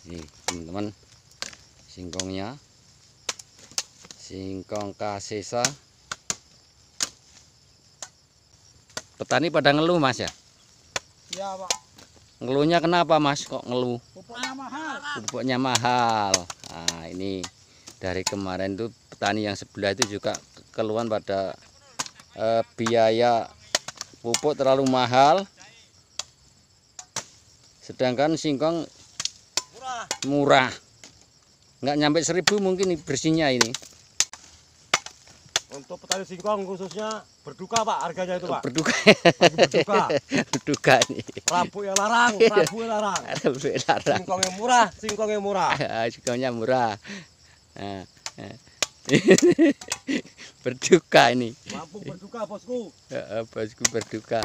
Nih teman-teman, singkongnya, singkong kasesa. Petani pada ngeluh Mas ya? Iya Pak. Ngeluhnya kenapa Mas kok ngeluh? Pupuknya mahal. Pupuknya mahal. Nah ini dari kemarin tuh petani yang sebelah itu juga keluhan pada biaya pupuk terlalu mahal. Sedangkan singkong murah. Nggak nyampe 1.000 mungkin bersihnya ini. Untuk petani singkong khususnya berduka Pak harganya itu Pak. Berduka. Berduka. Berduka nih. Rabu yang larang, Rabu yang larang. Larang. Singkong yang murah, singkong yang murah. Singkongnya murah. Berduka ini. Mampu berduka bosku. Bosku berduka.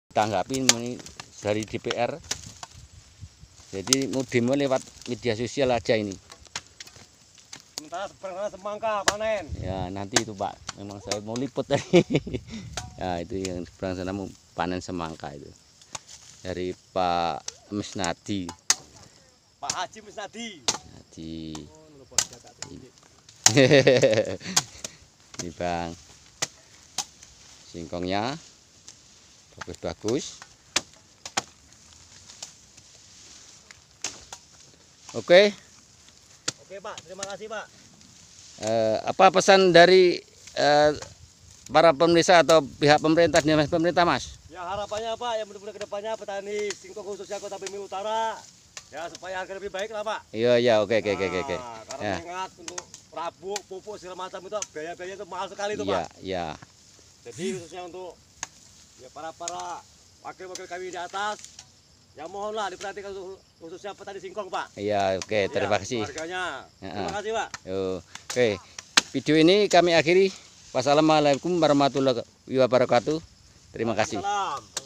tanggapi ini dari DPR. Jadi mau demo lewat media sosial aja ini. Sementara seberang semangka panen. Ya nanti itu Pak, memang saya mau liput tadi. Ya itu yang seberang sana mau panen semangka itu. Dari Pak Misnadi. Pak Haji Misnadi. Haji. Oh, lupa jatah sedikit. Ini Bang. Singkongnya bagus-bagus. Oke. Oke Pak, terima kasih Pak. Apa pesan dari para pemirsa atau pihak pemerintah pemerintah Mas? Ya harapannya Pak, yang mudah-mudahan kedepannya petani singkong khususnya Kota Bumi Utara, ya supaya harga lebih baik lah Pak. Iya oke. Karena Ya. mengingat untuk rabuk, pupuk segala macam itu biaya-biaya itu mahal sekali itu Iya, Pak. iya. Jadi khususnya untuk ya para wakil-wakil kami di atas, ya mohonlah diperhatikan khususnya petani singkong Pak. Iya, oke, terima Ya, kasih. Harganya. Ya. Terima kasih Pak. Oke. Video ini kami akhiri. Wassalamualaikum warahmatullahi wabarakatuh. Terima kasih. Salam.